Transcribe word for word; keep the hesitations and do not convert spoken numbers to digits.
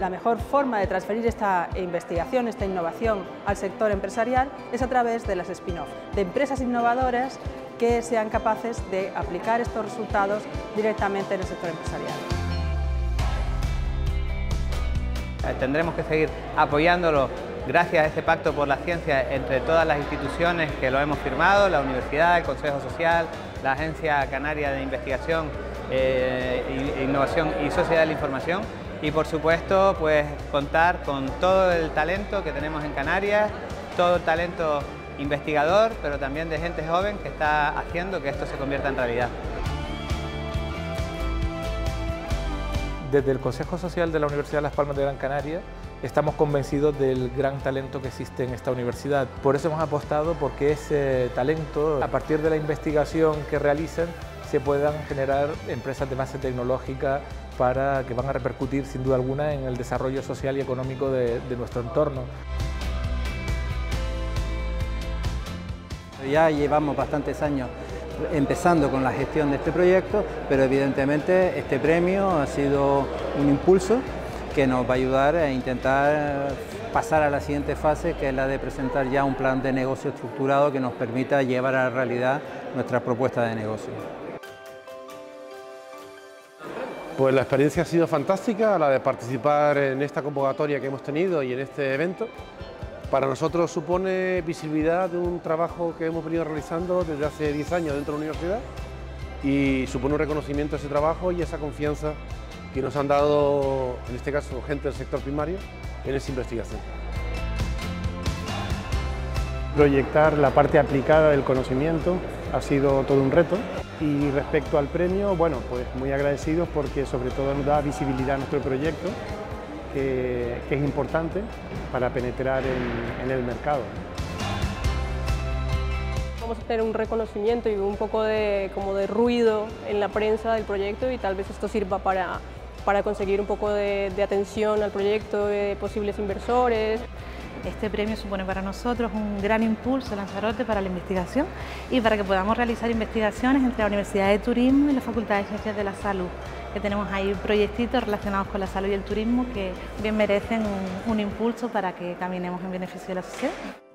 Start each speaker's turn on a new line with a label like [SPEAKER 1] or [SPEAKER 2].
[SPEAKER 1] La mejor forma de transferir esta investigación, esta innovación al sector empresarial es a través de las spin-off, de empresas innovadoras que sean capaces de aplicar estos resultados directamente en el sector empresarial.
[SPEAKER 2] Tendremos que seguir apoyándolo gracias a este pacto por la ciencia entre todas las instituciones que lo hemos firmado, la universidad, el Consejo Social, la Agencia Canaria de Investigación, eh, Innovación y Sociedad de la Información, y por supuesto pues contar con todo el talento que tenemos en Canarias, todo el talento investigador, pero también de gente joven que está haciendo que esto se convierta en realidad.
[SPEAKER 3] Desde el Consejo Social de la Universidad de Las Palmas de Gran Canaria estamos convencidos del gran talento que existe en esta universidad. Por eso hemos apostado porque ese talento, a partir de la investigación que realizan, se puedan generar empresas de base tecnológica para que van a repercutir sin duda alguna en el desarrollo social y económico de, de nuestro entorno.
[SPEAKER 4] Ya llevamos bastantes años empezando con la gestión de este proyecto, pero evidentemente este premio ha sido un impulso que nos va a ayudar a intentar pasar a la siguiente fase, que es la de presentar ya un plan de negocio estructurado que nos permita llevar a la realidad nuestras propuestas de negocio.
[SPEAKER 5] Pues la experiencia ha sido fantástica, la de participar en esta convocatoria que hemos tenido y en este evento. Para nosotros supone visibilidad de un trabajo que hemos venido realizando desde hace diez años dentro de la universidad y supone un reconocimiento a ese trabajo y esa confianza que nos han dado, en este caso, gente del sector primario en esa investigación.
[SPEAKER 6] Proyectar la parte aplicada del conocimiento ha sido todo un reto y respecto al premio, bueno, pues muy agradecidos porque sobre todo nos da visibilidad a nuestro proyecto, que, que es importante para penetrar en, en el mercado.
[SPEAKER 7] Vamos a tener un reconocimiento y un poco de, como de ruido en la prensa del proyecto y tal vez esto sirva para, para conseguir un poco de, de atención al proyecto de posibles inversores.
[SPEAKER 8] Este premio supone para nosotros un gran impulso, Lanzarote, para la investigación y para que podamos realizar investigaciones entre la Universidad de Turismo y la Facultad de Ciencias de la Salud, que tenemos ahí proyectitos relacionados con la salud y el turismo que bien merecen un, un impulso para que caminemos en beneficio de la sociedad.